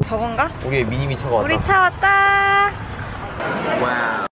저건가? 우리의 미니미 차가 왔다. 우리 차 왔다. 와우.